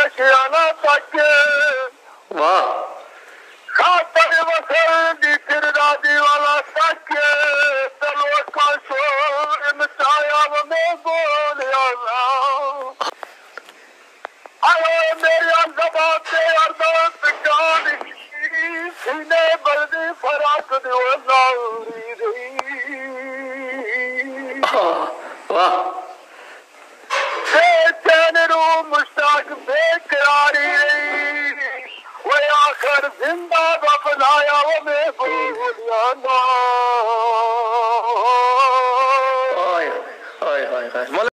नशियाना तक वाह खातर वसंदी फिर राजी वाला तक तलो का शोर मचाया वो मैं बोलिया आयो मेरे जबाते अरदास गानी सीने बर्दी फराक दो लाउरी रही वाह मुश्ताक बेकरारी वो आखिर जिंदा बपनाया वो मैं बोलिया ना